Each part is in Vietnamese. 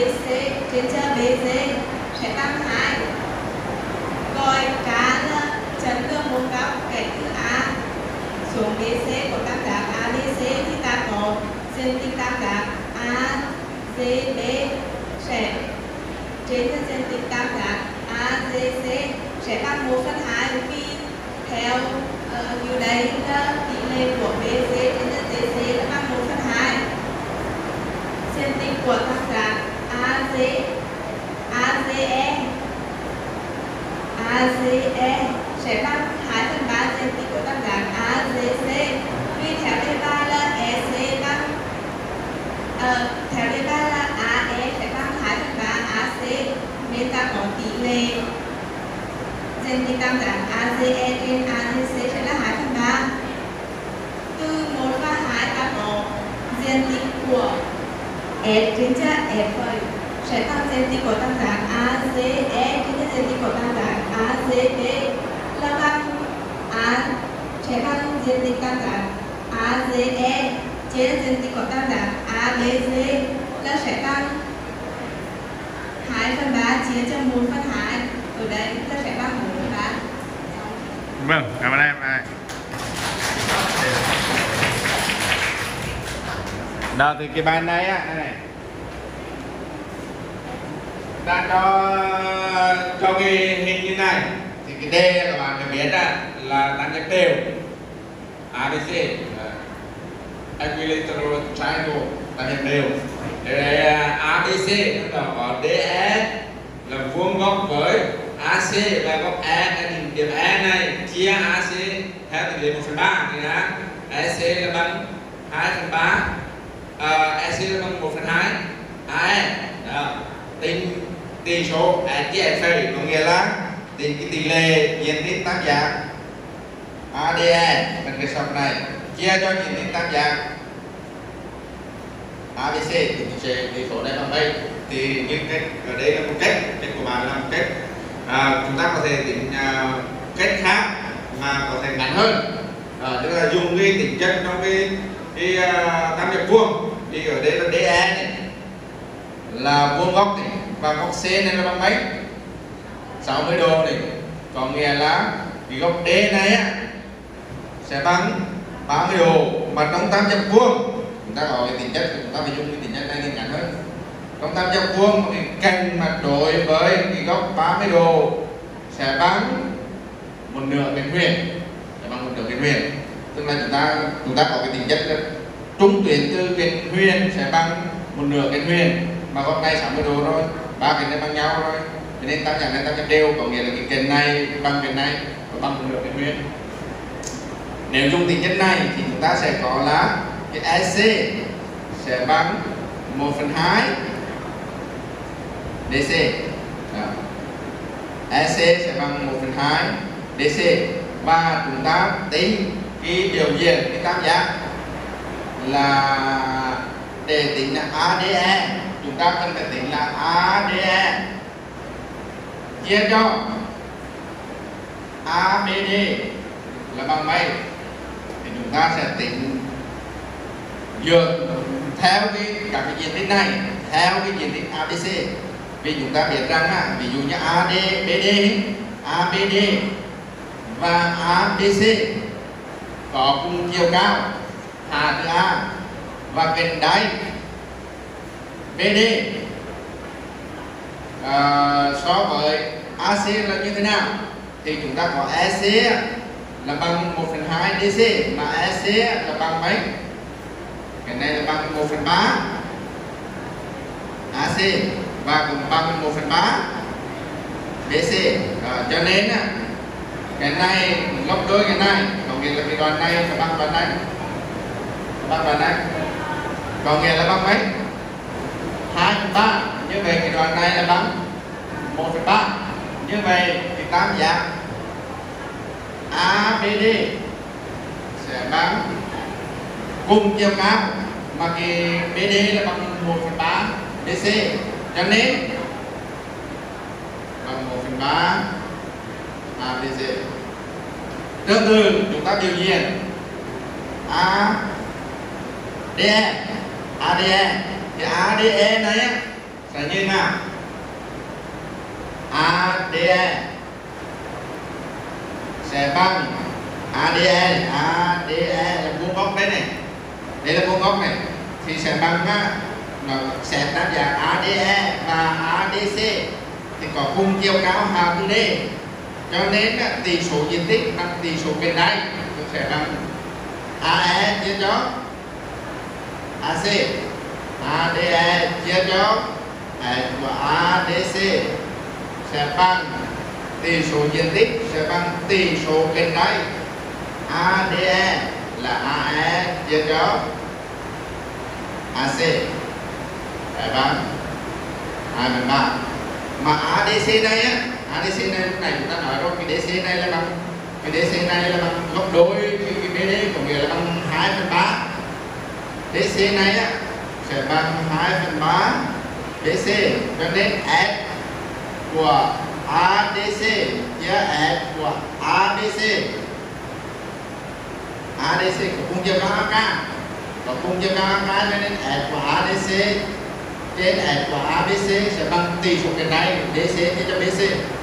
BC trên cho BC sẽ tăng 2. Gọi K là chấn lượng một góc kể từ A xuống BC của tam giác ABC thì ta có diện tích tam giác ACB sẽ trên diện tích tam giác ACC sẽ bằng 1/2 vì theo như đây là tỷ lệ của BC trên DC là bằng 1/2. Diện tích của tam giác ACE sẽ bằng 2/3 diện tích của tam giác ACC vì theo đề bài là EC bằng theo đề bài là AE sẽ bằng 2/3 AC nên ta có tỷ lệ diện tích tam giác ACE trên ACC sẽ là 2/3. Từ 1 và 2 ta có diện tích của S trên cho F sẽ bằng diện tích của tam giác ACE trên diện tích của tam giác ACB là bằng sẽ bằng diện tích tam giác ACE trên diện tích của tam giác ABC là sẽ bằng 2/3 chia cho 1/2. Ở đây ta sẽ bằng 1/3. Vâng, cảm ơn em. Đó thì cái bài này á, này ta cho cái hình như này thì cái D các bạn phải biết là tam giác đều ABC equilateral triangle, tam giác đều. Đây ABC nó có DE là vuông góc với AC là góc E, điểm E này chia AC theo tỷ lệ 1/3 thì EC là bằng 2/3, EC là bằng 1/2 AE. Đó. Tính tỷ số E chia F có nghĩa là tính cái tỷ lệ diện tích tam giác ADE bằng cái sọc này chia cho diện tích tam giác ABC thì tỷ số này bằng đây. Thì như cách ở đây là một cách của bạn là một cách chúng ta có thể tính cách khác mà có thể ngắn hơn, tức là dùng cái tính chất trong cái tam giác vuông. Thì ở đây là DE này là vuông góc này và góc C này là bằng mấy 60 độ này, có nghĩa là cái góc D này á sẽ bằng 30 độ, mà trong tam giác vuông chúng ta có cái tính chất thì chúng ta phải dùng cái tính chất này thì ngắn hơn. Trong tam giác vuông cái cạnh mặt đối với cái góc 30 độ sẽ bằng 1/2 cạnh huyền, sẽ bằng 1/2 cạnh huyền, tức là chúng ta có cái tính chất là trung tuyến từ cạnh huyền sẽ bằng 1/2 cạnh huyền, mà góc này 60 độ rồi, ba cạnh này bằng nhau rồi, cho nên tam giác này tam giác đều, có nghĩa là cái cạnh này bằng cạnh này và bằng 1/2 cạnh huyền. Nếu dùng tính chất này thì chúng ta sẽ có là cái EC sẽ bằng 1/2 DC. Đó. EC sẽ bằng 1/2 DC, và chúng ta tính cái biểu diễn cái tam giác là để tính là ADE, chúng ta cần phải tính là ADE chia cho ABD là bằng mấy, thì chúng ta sẽ tính dựa theo các cái diện tích này theo cái diện tích ABC. Vì chúng ta biết rằng ví dụ như AD, BD, ABD và ABC có cùng chiều cao hạ từ A, và cạnh đáy BD so với AC là như thế nào, thì chúng ta có EC là bằng 1/2 DC, mà EC là bằng mấy, cái này là bằng 1/3 AC và cũng bằng 1/3 DC. Cho nên cái này gấp đôi cái này, có nghĩa là cái đoạn này là bằng đoạn này, bằng đoạn này, có nghĩa là bằng mấy 2/3. Như vậy cái đoạn này là bằng 1/3. Như vậy cái tam giác ABD sẽ bằng cùng chiều cao, mà cái BD là bằng 1/3 DC, cho nên bằng 1/3 ABC. Tương tự chúng ta biểu diễn ADE thì ADE này Tự nhiên nào. ADE sẽ bằng ADE là vuông góc đấy này. Đây là vuông góc này thì sẽ bằng nó sẽ đáp dạng ADE và ADC thì có cùng chiều cao hào từ D, cho nên tỷ số diện tích bằng tỷ số bên đây sẽ bằng AE chia cho AC, ADE chia cho của ADC sẽ bằng tỷ số diện tích sẽ bằng tỷ số bên đây ADE là AE chia cho AC phải bằng 2/3. Mà ADC này á, ADC này lúc này chúng ta nói rồi, cái DC này là bằng gấp đôi cái BD, có nghĩa là bằng 2/3. DC này á sẽ bằng 2/3 DC, cho nên F của ADC chia F của ABC. ADC có cùng chiều cao AK, có cùng chiều cao AK, cho nên F của ADC trên F của ABC sẽ bằng tỷ số cái này DC chia cho BC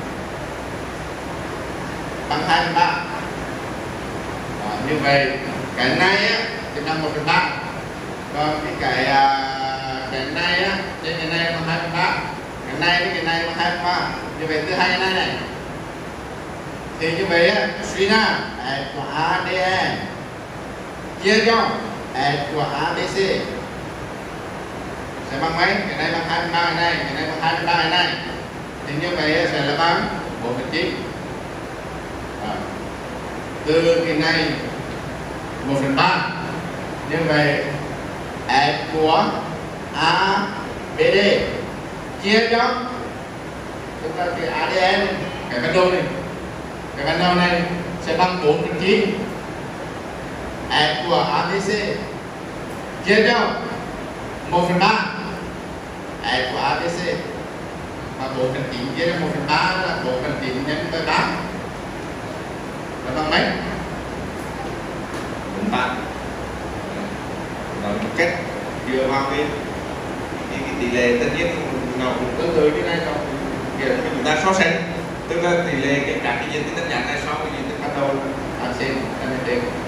bằng 2/3. Như vậy cái này á thì bằng 1/3, còn cái này á trên cái này bằng 2/3, cái này với cái này bằng 2/3. Như vậy từ hai cái này thì như vậy á, suy ra F của ADE chia cho F của ABC sẽ bằng mấy? Cái này bằng 2/3 cái này bằng 2/3 cái này, thì như vậy sẽ là bằng 1/9. Từ cái này 1/3, như vậy F của ABD chia cho chúng ta cái ADN, cái ban đầu này sẽ bằng 4/9. F của ABC chia cho 1/3 F của ABC, và 4/9 chia cho 1/3 là 4/9 nhân với 3 là bằng mấy? 3. Nói một cách dựa vào cái tỷ lệ, tất nhiên nó cũng tương tự như này, nó kiểu như chúng ta so sánh, tức là tỷ lệ các cái diện tích đất nhà này so với diện tích ban đầu là trên